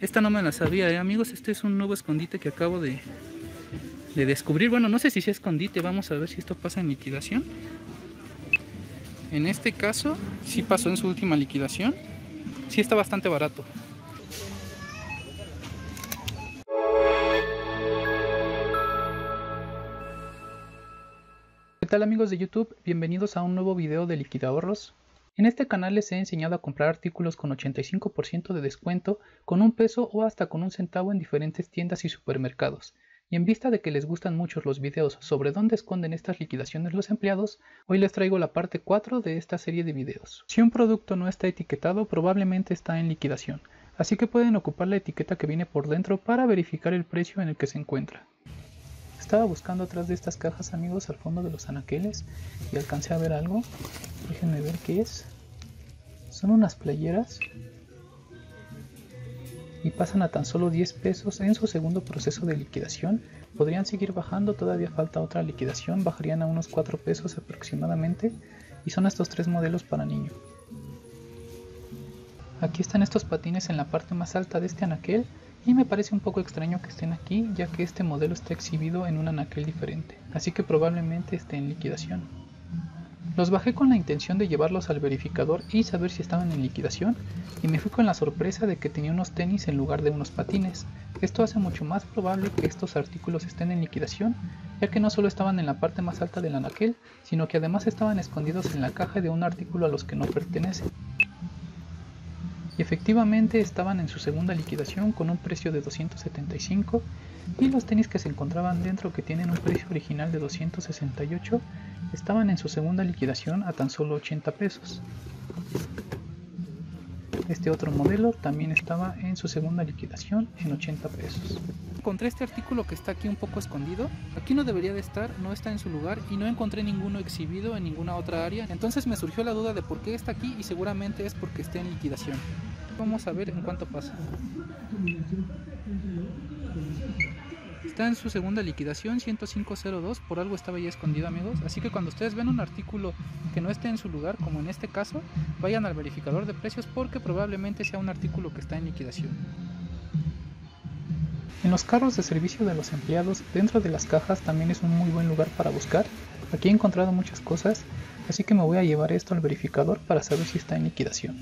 Esta no me la sabía, amigos. Este es un nuevo escondite que acabo de descubrir. Bueno, no sé si sea escondite. Vamos a ver si esto pasa en liquidación. En este caso, sí pasó en su última liquidación. Sí está bastante barato. ¿Qué tal, amigos de YouTube? Bienvenidos a un nuevo video de Liquidahorros. En este canal les he enseñado a comprar artículos con 85% de descuento, con un peso o hasta con un centavo en diferentes tiendas y supermercados. Y en vista de que les gustan mucho los videos sobre dónde esconden estas liquidaciones los empleados, hoy les traigo la parte 4 de esta serie de videos. Si un producto no está etiquetado, probablemente está en liquidación, así que pueden ocupar la etiqueta que viene por dentro para verificar el precio en el que se encuentra. Estaba buscando atrás de estas cajas, amigos, al fondo de los anaqueles, y alcancé a ver algo. Déjenme ver qué es. Son unas playeras y pasan a tan solo 10 pesos en su segundo proceso de liquidación. Podrían seguir bajando, todavía falta otra liquidación, bajarían a unos 4 pesos aproximadamente, y son estos 3 modelos para niño. Aquí están estos patines en la parte más alta de este anaquel, y me parece un poco extraño que estén aquí, ya que este modelo está exhibido en un anaquel diferente, así que probablemente esté en liquidación. Los bajé con la intención de llevarlos al verificador y saber si estaban en liquidación, y me fui con la sorpresa de que tenía unos tenis en lugar de unos patines. Esto hace mucho más probable que estos artículos estén en liquidación, ya que no solo estaban en la parte más alta del anaquel, sino que además estaban escondidos en la caja de un artículo a los que no pertenece. Y efectivamente estaban en su segunda liquidación con un precio de 275, y los tenis que se encontraban dentro, que tienen un precio original de 268, estaban en su segunda liquidación a tan solo 80 pesos. Este otro modelo también estaba en su segunda liquidación en 80 pesos. Encontré este artículo que está aquí un poco escondido. Aquí no debería de estar, no está en su lugar, y no encontré ninguno exhibido en ninguna otra área. Entonces me surgió la duda de por qué está aquí, y seguramente es porque está en liquidación. Vamos a ver en cuánto pasa. Está en su segunda liquidación, 105.02, por algo estaba ya escondido, amigos. Así que cuando ustedes ven un artículo que no esté en su lugar, como en este caso, vayan al verificador de precios, porque probablemente sea un artículo que está en liquidación. En los carros de servicio de los empleados, dentro de las cajas, también es un muy buen lugar para buscar. Aquí he encontrado muchas cosas, así que me voy a llevar esto al verificador para saber si está en liquidación.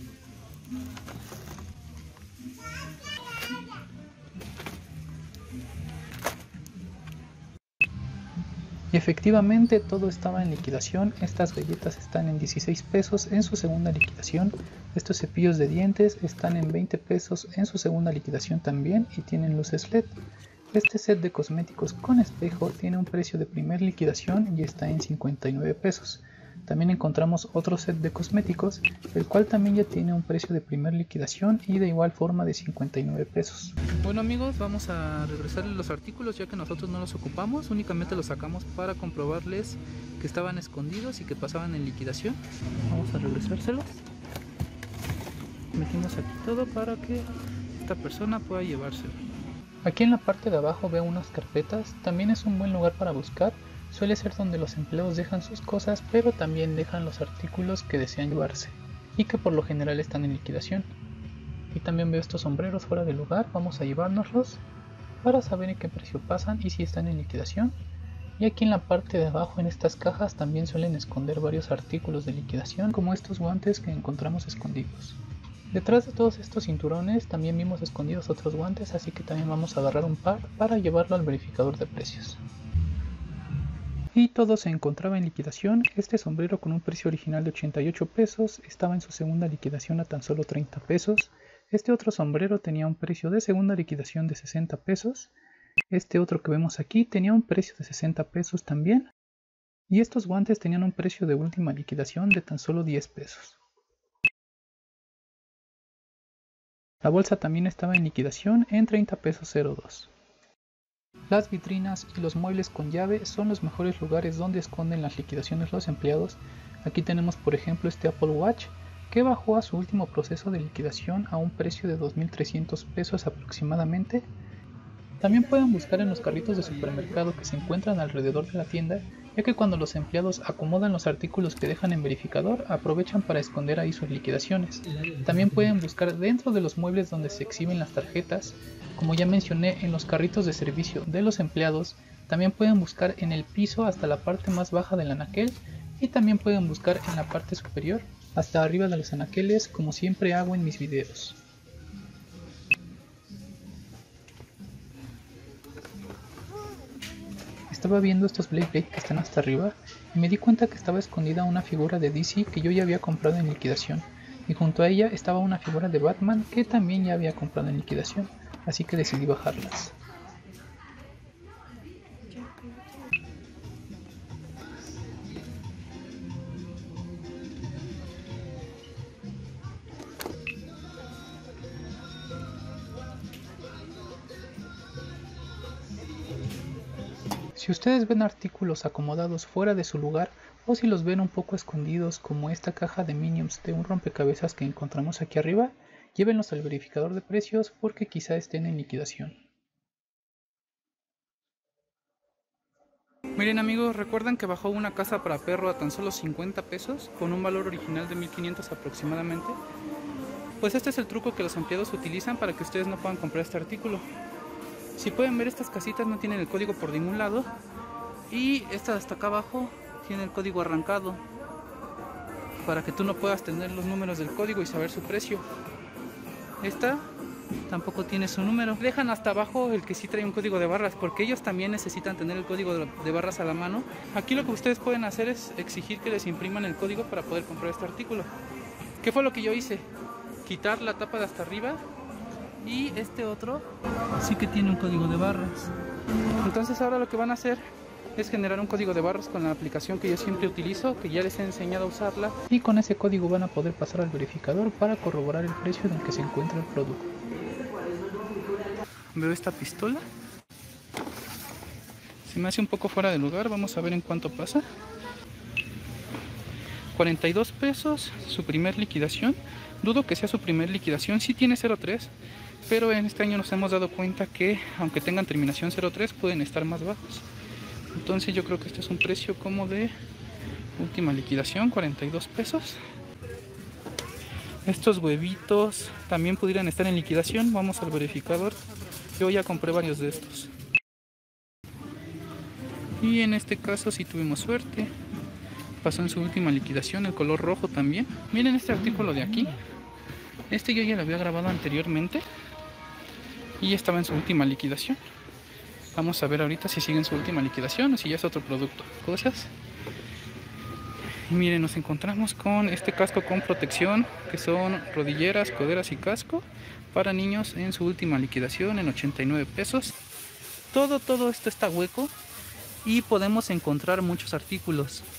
Y efectivamente todo estaba en liquidación. Estas galletas están en 16 pesos en su segunda liquidación. Estos cepillos de dientes están en 20 pesos en su segunda liquidación también, y tienen luces LED. Este set de cosméticos con espejo tiene un precio de primer liquidación y está en 59 pesos. También encontramos otro set de cosméticos, el cual también ya tiene un precio de primer liquidación y de igual forma de 59 pesos. Bueno, amigos, vamos a regresarles los artículos, ya que nosotros no los ocupamos, únicamente los sacamos para comprobarles que estaban escondidos y que pasaban en liquidación. Vamos a regresárselos. Metimos aquí todo para que esta persona pueda llevárselo. Aquí en la parte de abajo veo unas carpetas, también es un buen lugar para buscar. Suele ser donde los empleados dejan sus cosas, pero también dejan los artículos que desean llevarse y que por lo general están en liquidación. Y también veo estos sombreros fuera de lugar, vamos a llevárnoslos para saber en qué precio pasan y si están en liquidación. Y aquí en la parte de abajo, en estas cajas, también suelen esconder varios artículos de liquidación, como estos guantes que encontramos escondidos. Detrás de todos estos cinturones también vimos escondidos otros guantes, así que también vamos a agarrar un par para llevarlo al verificador de precios. Y todo se encontraba en liquidación. Este sombrero con un precio original de 88 pesos estaba en su segunda liquidación a tan solo 30 pesos. Este otro sombrero tenía un precio de segunda liquidación de 60 pesos. Este otro que vemos aquí tenía un precio de 60 pesos también. Y estos guantes tenían un precio de última liquidación de tan solo 10 pesos. La bolsa también estaba en liquidación en 30 pesos 02. Las vitrinas y los muebles con llave son los mejores lugares donde esconden las liquidaciones los empleados. Aquí tenemos por ejemplo este Apple Watch, que bajó a su último proceso de liquidación a un precio de 2.300 pesos aproximadamente. También pueden buscar en los carritos de supermercado que se encuentran alrededor de la tienda, ya que cuando los empleados acomodan los artículos que dejan en verificador, aprovechan para esconder ahí sus liquidaciones. También pueden buscar dentro de los muebles donde se exhiben las tarjetas, como ya mencioné en los carritos de servicio de los empleados. También pueden buscar en el piso hasta la parte más baja del anaquel, y también pueden buscar en la parte superior hasta arriba de los anaqueles, como siempre hago en mis videos. Estaba viendo estos Blade Blade que están hasta arriba y me di cuenta que estaba escondida una figura de DC que yo ya había comprado en liquidación, y junto a ella estaba una figura de Batman que también ya había comprado en liquidación, así que decidí bajarlas. Si ustedes ven artículos acomodados fuera de su lugar, o si los ven un poco escondidos como esta caja de Minions de un rompecabezas que encontramos aquí arriba, llévenlos al verificador de precios porque quizá estén en liquidación. Miren amigos, ¿recuerdan que bajó una casa para perro a tan solo 50 pesos con un valor original de 1500 aproximadamente? Pues este es el truco que los empleados utilizan para que ustedes no puedan comprar este artículo. Si pueden ver, estas casitas no tienen el código por ningún lado, y esta de hasta acá abajo tiene el código arrancado para que tú no puedas tener los números del código y saber su precio. Esta tampoco tiene su número. Dejan hasta abajo el que sí trae un código de barras, porque ellos también necesitan tener el código de barras a la mano. Aquí lo que ustedes pueden hacer es exigir que les impriman el código para poder comprar este artículo. ¿Qué fue lo que yo hice? Quitar la tapa de hasta arriba, y este otro sí que tiene un código de barras. Entonces ahora lo que van a hacer es generar un código de barras con la aplicación que yo siempre utilizo, que ya les he enseñado a usarla, y con ese código van a poder pasar al verificador para corroborar el precio en el que se encuentra el producto. Veo esta pistola, se me hace un poco fuera de lugar, vamos a ver en cuánto pasa. 42 pesos, su primer liquidación. Dudo que sea su primer liquidación, sí tiene 03, pero en este año nos hemos dado cuenta que aunque tengan terminación 03 pueden estar más bajos. Entonces yo creo que este es un precio como de última liquidación, 42 pesos. Estos huevitos también pudieran estar en liquidación, vamos al verificador. Yo ya compré varios de estos. Y en este caso sí tuvimos suerte. Pasó en su última liquidación, el color rojo también. Miren este artículo de aquí. Este yo ya lo había grabado anteriormente y estaba en su última liquidación. Vamos a ver ahorita si sigue en su última liquidación o si ya es otro producto. Cosas. Y miren, nos encontramos con este casco con protección, que son rodilleras, coderas y casco para niños en su última liquidación en 89 pesos. Todo esto está hueco y podemos encontrar muchos artículos.